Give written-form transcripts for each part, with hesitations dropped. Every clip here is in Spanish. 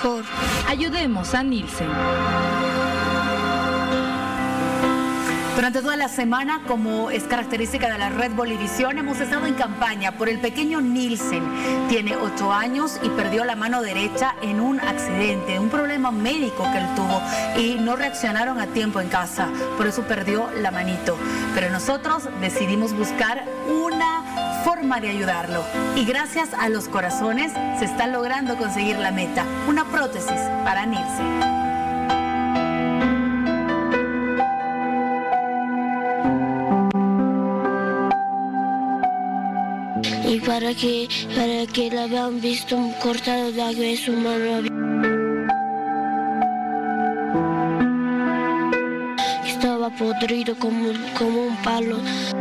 mejor. Ayudemos a Nielsen. Durante toda la semana, como es característica de la red Bolivisión, hemos estado en campaña por el pequeño Nielsen. Tiene 8 años y perdió la mano derecha en un accidente, un problema médico que él tuvo, y no reaccionaron a tiempo en casa, por eso perdió la manito. Pero nosotros decidimos buscar una forma de ayudarlo, y gracias a los corazones se está logrando conseguir la meta, una prótesis para Nielsen. Y para que la habían visto cortada de su mano. Estaba podrido como un palo.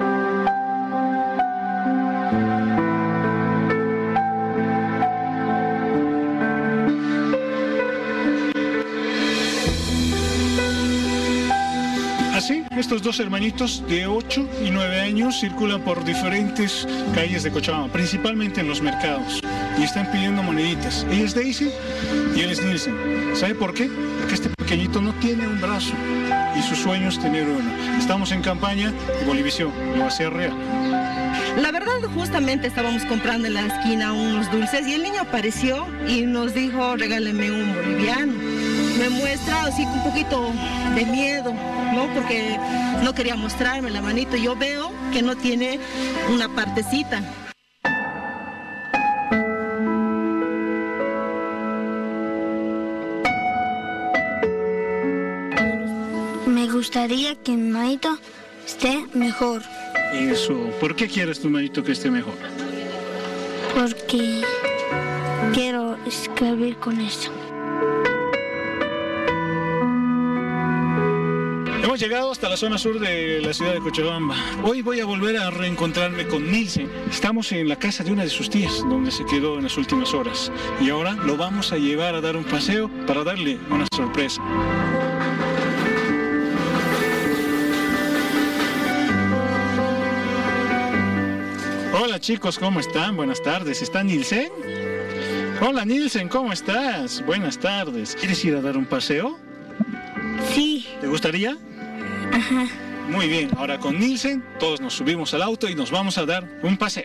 Así, estos dos hermanitos de 8 y 9 años circulan por diferentes calles de Cochabamba, principalmente en los mercados, y están pidiendo moneditas. Ella es Daisy y él es Nielsen. ¿Sabe por qué? Porque este pequeñito no tiene un brazo y su sueño es tener uno. Estamos en campaña y Bolivisión lo va a hacer real. La verdad, justamente estábamos comprando en la esquina unos dulces y el niño apareció y nos dijo, regáleme un boliviano. Me muestra así con un poquito de miedo, ¿no? Porque no quería mostrarme la manito. Yo veo que no tiene una partecita. Me gustaría que mi manito esté mejor. Eso, ¿por qué quieres tu manito que esté mejor? Porque quiero escribir con eso. Hemos llegado hasta la zona sur de la ciudad de Cochabamba. Hoy voy a volver a reencontrarme con Nielsen. Estamos en la casa de una de sus tías, donde se quedó en las últimas horas. Y ahora lo vamos a llevar a dar un paseo para darle una sorpresa. Hola chicos, ¿cómo están? Buenas tardes. ¿Está Nielsen? Hola Nielsen, ¿cómo estás? Buenas tardes. ¿Quieres ir a dar un paseo? Sí. ¿Te gustaría? Ajá. Muy bien, ahora con Nielsen todos nos subimos al auto y nos vamos a dar un paseo.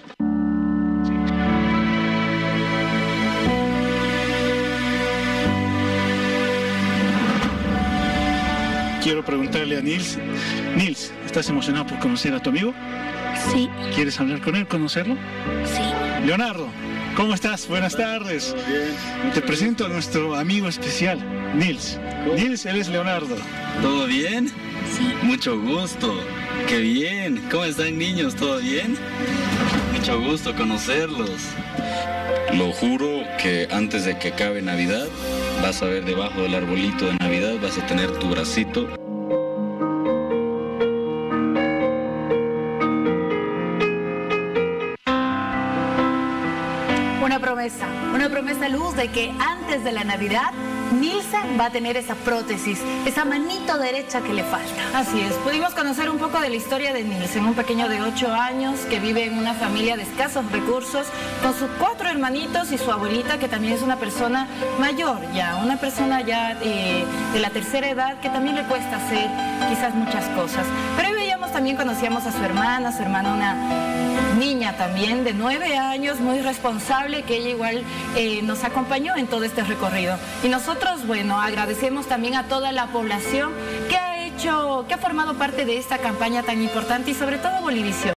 Quiero preguntarle a Nils. Nils, ¿estás emocionado por conocer a tu amigo? Sí. ¿Quieres hablar con él, conocerlo? Sí. Leonardo, ¿cómo estás? Buenas tardes. Bien. Te presento a nuestro amigo especial, Nils. ¿Cómo? Nils, él es Leonardo. ¿Todo bien? Sí. Mucho gusto. Qué bien. ¿Cómo están, niños? ¿Todo bien? Mucho gusto conocerlos. Lo juro que antes de que acabe Navidad, vas a ver debajo del arbolito de Navidad, vas a tener tu bracito. Una promesa, Luz, de que antes de la Navidad Nielsen va a tener esa prótesis, esa manito derecha que le falta. Así es, pudimos conocer un poco de la historia de Nielsen, un pequeño de 8 años que vive en una familia de escasos recursos con sus 4 hermanitos y su abuelita, que también es una persona mayor ya, una persona ya de la tercera edad, que también le cuesta hacer quizás muchas cosas. Pero ahí veíamos, también conocíamos a su hermana una niña también de 9 años, muy responsable, que ella igual nos acompañó en todo este recorrido. Y nosotros, bueno, agradecemos también a toda la población que ha formado parte de esta campaña tan importante, y sobre todo Bolivisión.